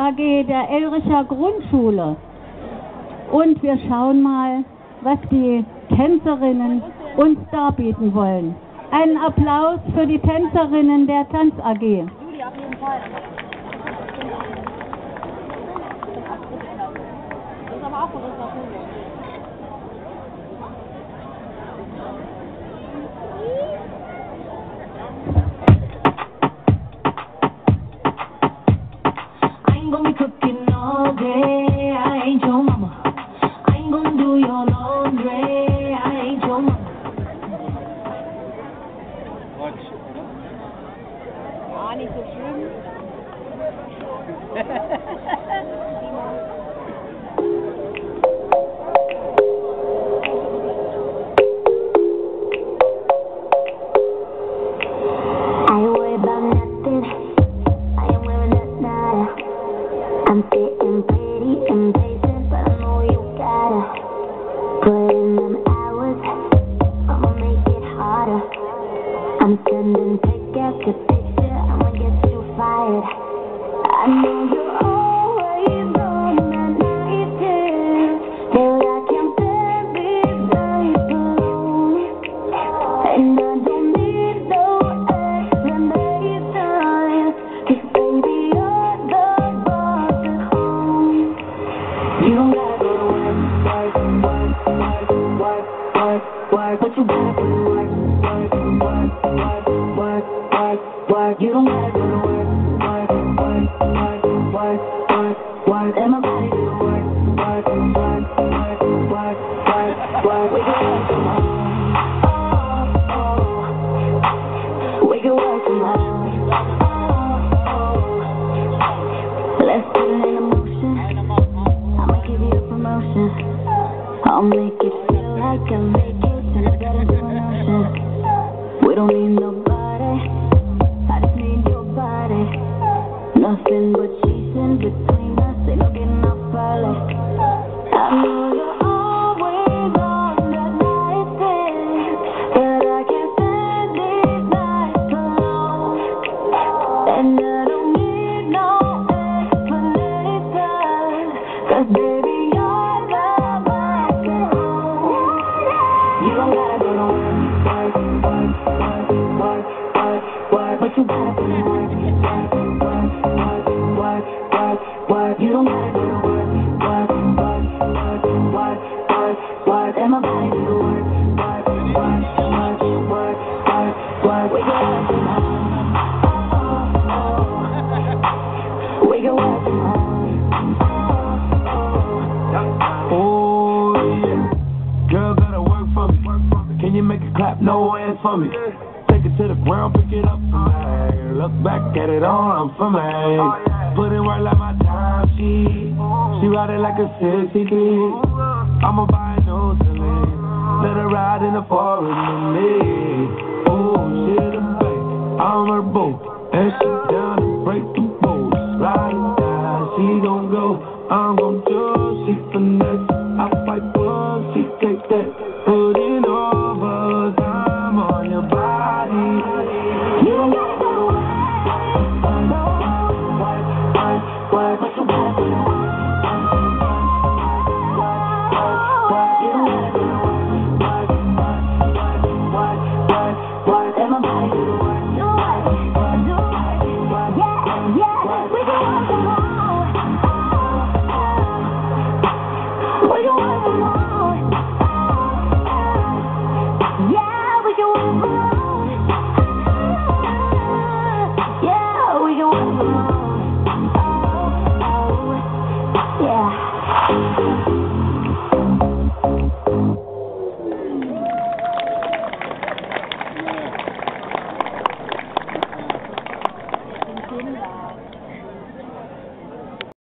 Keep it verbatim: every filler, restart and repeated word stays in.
A G der Elricher Grundschule. Und wir schauen mal, was die Tänzerinnen uns darbieten wollen. Einen Applaus für die Tänzerinnen der Tanz A G. I ain't gonna be cooking all day, I ain't your mama. I ain't gonna do your laundry, I ain't your mama. Ah, nicht so schlimm. I ain't worried about nothing, I ain't wearing that nada. I'm sitting pretty impatient, but I know you gotta put in them hours, I'ma make it harder. I'm sending pick after picture, I'ma get you fired. I know you're always on that night shift, but I can't stand this life alone. And I don't need no explanation, 'cause baby you're the boss at home. You don't gotta go to work, work, work, work, work, work, work, but you gotta put in work, work, work, work, work, work, work. You don't gotta go to work, work, work, work, work, work, work. Let my body do the work, work, work, work, work, work, work. We can work from home, oh, oh. We can work from home, oh, oh. Let's put it in motion. I'ma give you a promotion. I'll make it feel like a vacation instead of an ocean. We don't need nobody, I just need your body. Nothing but cheese in between us, ain't no getting off early. I know you're always on that night shift, but I can't stand these nights alone. And I don't need no explanation, 'cause baby you're the boss at home. You don't gotta go to work, work, work, work, work, work, work, but you gotta put in work, work, work, work, work, work, work. You don't gotta go to work, work, work, work, work, work, work. Let my body do the work, work, work, work, work, work, work. We can work from home, oh, oh. We can work from home, oh, oh. Oh yeah, girl gotta work for me. Can you make it clap? No hands for me. Take it to the ground, pick it up for me. Look back at it all, I'm for me. Put in work like my time sheet. She ride it like a sixty-three. I'ma buy a new Celine. Let her ride in the forest with me. Oh, she the babe, I'm her boo. And she down to break the rules. Ride it down, she gon' go, I'm gon'